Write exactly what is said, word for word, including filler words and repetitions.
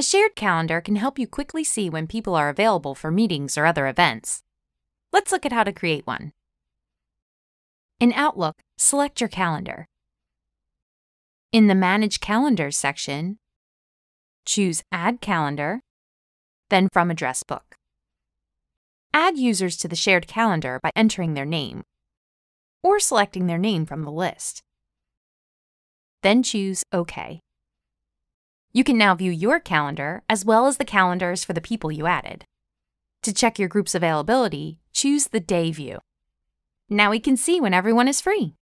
A shared calendar can help you quickly see when people are available for meetings or other events. Let's look at how to create one. In Outlook, select your calendar. In the Manage Calendars section, choose Add Calendar, then from Address Book. Add users to the shared calendar by entering their name, or selecting their name from the list. Then choose OK. You can now view your calendar as well as the calendars for the people you added. To check your group's availability, choose the Day view. Now we can see when everyone is free.